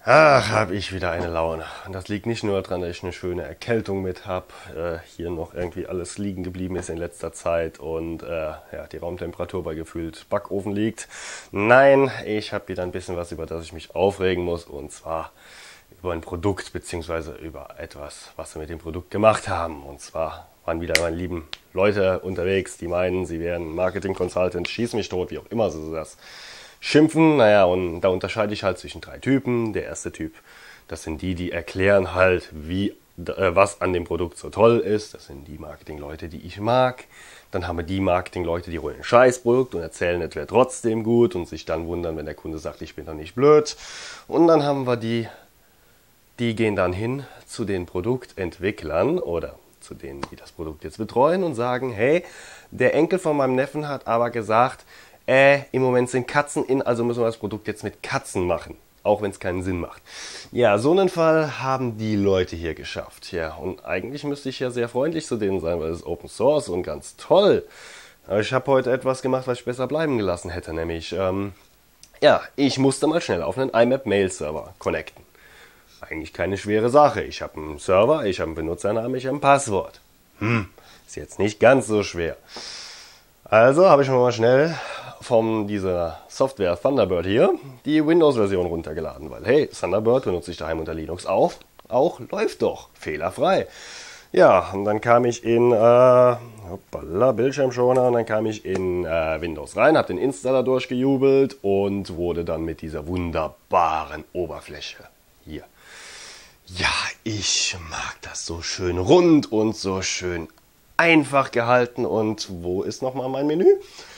Ach, habe ich wieder eine Laune. Und das liegt nicht nur daran, dass ich eine schöne Erkältung mit habe, hier noch irgendwie alles liegen geblieben ist in letzter Zeit und ja, die Raumtemperatur bei gefühlt Backofen liegt. Nein, ich habe wieder ein bisschen was, über das ich mich aufregen muss, und zwar über ein Produkt bzw. über etwas, was wir mit dem Produkt gemacht haben. Und zwar waren wieder meine lieben Leute unterwegs, die meinen, sie wären Marketing-Consultant, schieß mich tot, wie auch immer sie das schimpfen. Naja, und da unterscheide ich halt zwischen 3 Typen. Der erste Typ, das sind die, die erklären halt, was an dem Produkt so toll ist. Das sind die Marketingleute, die ich mag. Dann haben wir die Marketingleute, die holen ein Scheißprodukt und erzählen, es wäre trotzdem gut und sich dann wundern, wenn der Kunde sagt, ich bin doch nicht blöd. Und dann haben wir die gehen dann hin zu den Produktentwicklern oder zu denen, die das Produkt jetzt betreuen und sagen, hey, der Enkel von meinem Neffen hat aber gesagt, im Moment sind Katzen in, also müssen wir das Produkt jetzt mit Katzen machen. Auch wenn es keinen Sinn macht. Ja, so einen Fall haben die Leute hier geschafft. Ja, und eigentlich müsste ich ja sehr freundlich zu denen sein, weil es ist Open Source und ganz toll. Aber ich habe heute etwas gemacht, was ich besser bleiben gelassen hätte. Nämlich, ja, ich musste mal schnell auf einen IMAP-Mail-Server connecten. Eigentlich keine schwere Sache. Ich habe einen Server, ich habe einen Benutzernamen, ich habe ein Passwort. Ist jetzt nicht ganz so schwer. Also habe ich mir mal schnell von dieser Software Thunderbird hier die Windows-Version runtergeladen, weil hey, Thunderbird benutze ich daheim unter Linux auch läuft doch, fehlerfrei. Ja, und dann kam ich in Bildschirmschoner und dann kam ich in Windows rein, habe den Installer durchgejubelt und wurde dann mit dieser wunderbaren Oberfläche hier. Ja, ich mag das so schön rund und so schön einfach gehalten. Und wo ist nochmal mein Menü?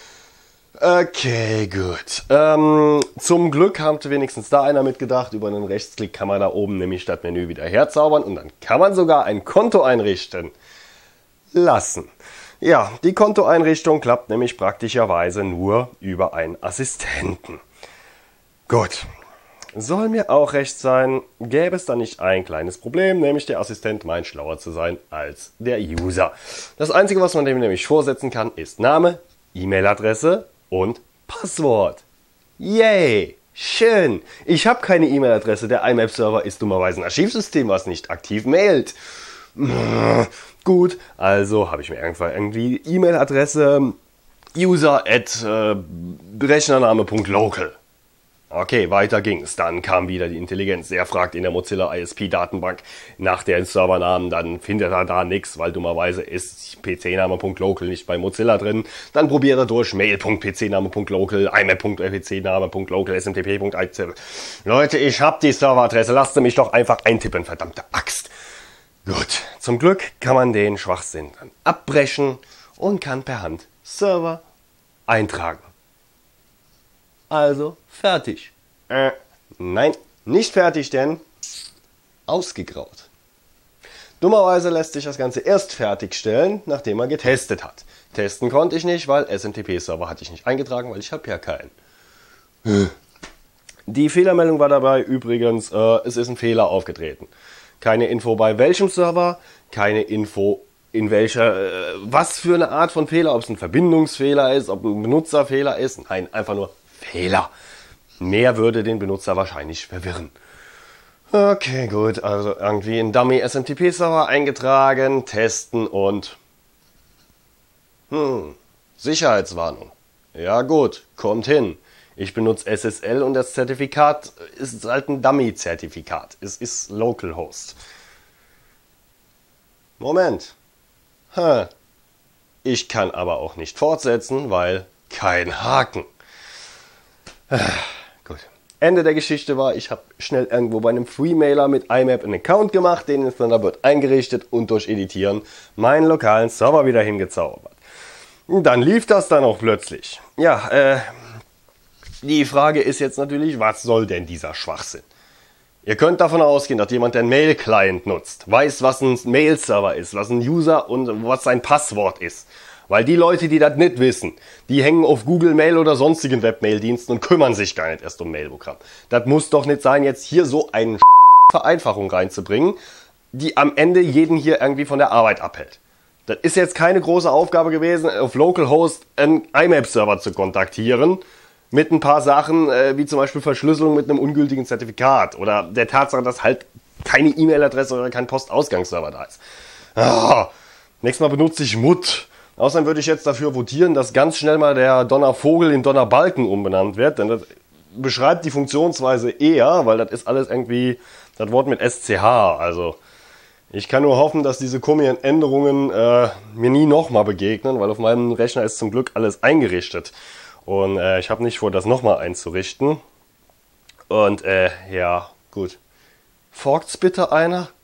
Okay, gut. Zum Glück hat wenigstens da einer mitgedacht. Über einen Rechtsklick kann man da oben nämlich das Menü wieder herzaubern. Und dann kann man sogar ein Konto einrichten lassen. Ja, die Kontoeinrichtung klappt nämlich praktischerweise nur über einen Assistenten. Gut. Soll mir auch recht sein, gäbe es da nicht ein kleines Problem, nämlich der Assistent meint schlauer zu sein als der User. Das Einzige, was man dem nämlich vorsetzen kann, ist Name, E-Mail-Adresse und Passwort. Yay! Schön! Ich habe keine E-Mail-Adresse, der IMAP-Server ist dummerweise ein Archivsystem, was nicht aktiv mailt. Gut, also habe ich mir irgendwie E-Mail-Adresse user@rechnername.local. Okay, weiter ging's. Dann kam wieder die Intelligenz. Er fragt in der Mozilla ISP-Datenbank nach den Servernamen, dann findet er da nichts, weil dummerweise ist pcname.local nicht bei Mozilla drin. Dann probiert er durch mail.pcname.local, imap.pcname.local, smtp.1. Leute, ich hab die Serveradresse, lasst mich doch einfach eintippen, verdammte Axt. Gut, zum Glück kann man den Schwachsinn dann abbrechen und kann per Hand Server eintragen. Also fertig. Nein, nicht fertig, denn ausgegraut. Dummerweise lässt sich das Ganze erst fertigstellen, nachdem man getestet hat. Testen konnte ich nicht, weil SMTP-Server hatte ich nicht eingetragen, weil ich habe ja keinen. Die Fehlermeldung war dabei übrigens, es ist ein Fehler aufgetreten. Keine Info bei welchem Server, keine Info in welcher, was für eine Art von Fehler, ob es ein Verbindungsfehler ist, ob ein Benutzerfehler ist. Nein, einfach nur Fehler. Mehr würde den Benutzer wahrscheinlich verwirren. Okay, gut, also irgendwie in Dummy SMTP-Server eingetragen, testen und Sicherheitswarnung. Ja gut, kommt hin. Ich benutze SSL und das Zertifikat ist halt ein Dummy-Zertifikat. Es ist Localhost. Moment. Ich kann aber auch nicht fortsetzen, weil kein Haken. Gut. Ende der Geschichte war, ich habe schnell irgendwo bei einem Freemailer mit IMAP einen Account gemacht, den in Thunderbird eingerichtet und durch Editieren meinen lokalen Server wieder hingezaubert. Dann lief das dann auch plötzlich. Ja, die Frage ist jetzt natürlich, was soll denn dieser Schwachsinn? Ihr könnt davon ausgehen, dass jemand, der einen Mail-Client nutzt, weiß, was ein Mail-Server ist, was ein User und was sein Passwort ist. Weil die Leute, die das nicht wissen, die hängen auf Google Mail oder sonstigen Webmail-Diensten und kümmern sich gar nicht erst um Mailprogramm. Das muss doch nicht sein, jetzt hier so eine Vereinfachung reinzubringen, die am Ende jeden hier irgendwie von der Arbeit abhält. Das ist jetzt keine große Aufgabe gewesen, auf Localhost einen IMAP-Server zu kontaktieren, mit ein paar Sachen, wie zum Beispiel Verschlüsselung mit einem ungültigen Zertifikat oder der Tatsache, dass halt keine E-Mail-Adresse oder kein Postausgangsserver da ist. Nächstes Mal benutze ich Mut. Außerdem würde ich jetzt dafür votieren, dass ganz schnell mal der Donnervogel in Donnerbalken umbenannt wird, denn das beschreibt die Funktionsweise eher, weil das ist alles irgendwie das Wort mit SCH. Also ich kann nur hoffen, dass diese komischen Änderungen mir nie nochmal begegnen, weil auf meinem Rechner ist zum Glück alles eingerichtet. Und ich habe nicht vor, das nochmal einzurichten. Und ja, gut. Forkt's bitte einer?